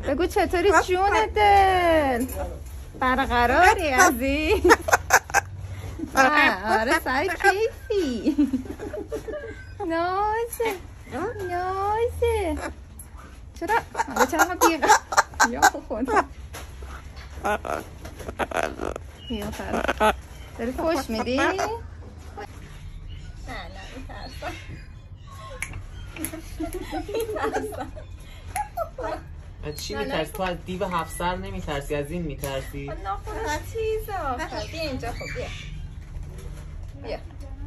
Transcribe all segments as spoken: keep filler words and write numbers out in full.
بگو چطوری جون دل؟ برقراری عزیز؟ آره سر کیفی. نازه نازه چرا؟ حالا چرا هم بیغم یا خود یا فرد داری خوش میدی؟ نه نه میترسم میترسم از چی میترسی؟ تو از دیو هفت سر نمیترسی؟ از این میترسی؟ ناخونش تیز آخر بیا اینجا خب بیا بیا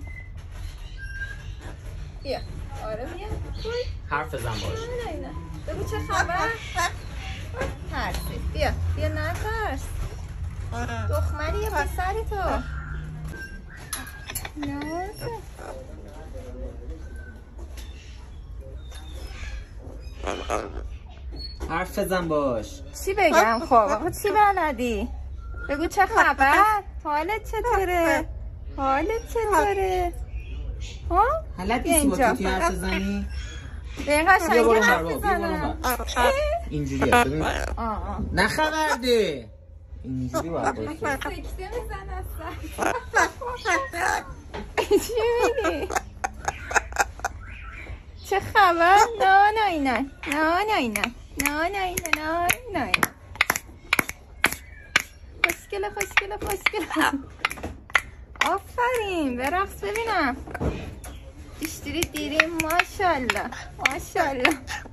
بیا آره بیا حرف بزن باش. نه نه بگو چه خبر؟ ترسی بیا بیا نترس دختری یا پسری تو؟ نازه حرف بزن باش. چی بگم خب؟ آخه چی بلدی؟ بگو چه خبر؟ حالت چطوره؟ حالت چطوره؟ ها؟ حالت نیستی با توتی حرف بزنی؟ به این قشنگی حرف بزنم اینجوریه ببین نخبرده اینجوری باید باشه. سکته میزن اصلا چی میگی؟ چه خبر؟ نه نه نه نه نه نه نه نه نه نه خوشگله خوشگله خوشگله آفرین برقص ببینم دیشتری دیریم ماشالله ماشالله